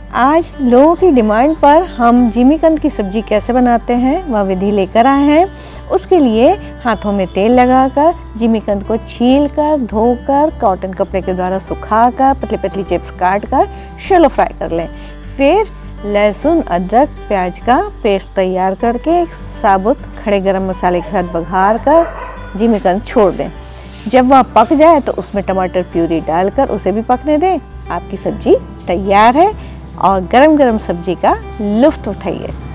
आज लोगों की डिमांड पर हम जिमीकंद की सब्ज़ी कैसे बनाते हैं वह विधि लेकर आए हैं। उसके लिए हाथों में तेल लगाकर जिमीकंद को छीलकर, धोकर, कॉटन कपड़े के द्वारा सुखाकर, पतली पतली चिप्स काटकर शैलो फ्राई कर लें। फिर लहसुन, अदरक, प्याज का पेस्ट तैयार करके साबुत खड़े गरम मसाले के साथ बघार कर जिमीकंद छोड़ दें। जब वह पक जाए तो उसमें टमाटर प्यूरी डालकर उसे भी पकने दें। आपकी सब्जी तैयार है और गरम गरम सब्जी का लुत्फ़ उठाइए।